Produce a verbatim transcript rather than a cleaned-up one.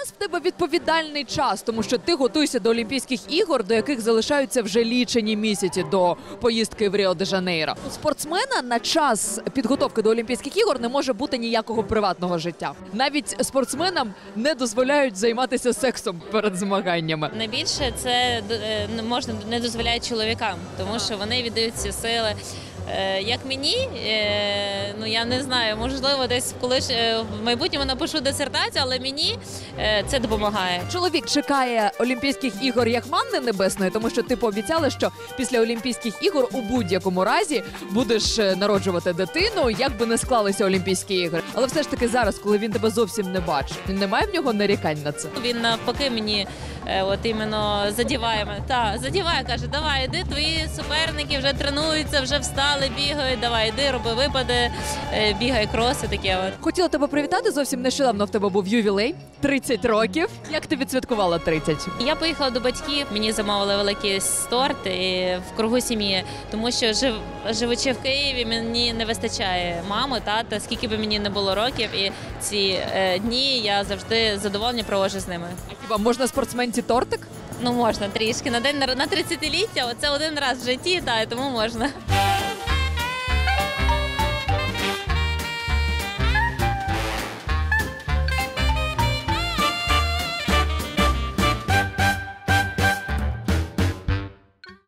зараз в тебе відповідальний час, тому що ти готуєшся до Олімпійських ігор, до яких залишаються вже лічені місяці до поїздки в Ріо-де-Жанейро. У спортсмена на час підготовки до Олімпійських ігор не може бути ніякого приватного життя. Навіть спортсменам не дозволяють займатися сексом перед змаганнями. Найбільше це е, не можна не дозволяє чоловікам, тому що вони віддають всі сили. Е, Як мені, е, ну я не знаю, можливо, десь колись е, в майбутньому напишу дисертацію, але мені е, це допомагає. Чоловік чекає Олімпійських ігор як манни небесної, тому що ти пообіцяла, що після Олімпійських ігор у будь-якому разі будеш е, народжувати дитину, як би не склалися Олімпійські ігри. Але все ж таки зараз, коли він тебе зовсім не бачить, немає в нього нарікань на це? Він навпаки мені е, от іменно задіває мене. Так, задіває, каже, давай, іди, твої суперники вже тренуються, вже встали, бігають, давай, іди, роби випади, е, бігай кроси, таке от. Хотіла тебе привітати, зовсім нещодавно в тебе був ювілей, тридцять років. Як ти відсвяткувала тридцять? Я поїхала до батьків, мені замовили великий торт і в кругу сім'ї, тому що жив, живучи в Києві, мені не вистачає мами, тата, скільки би мені не було років, і ці е, дні я завжди задоволення проводжу з ними. А хіба можна спортсменці тортик? Ну можна трішки, на день на тридцятиліття, оце один раз в житті, та, тому можна.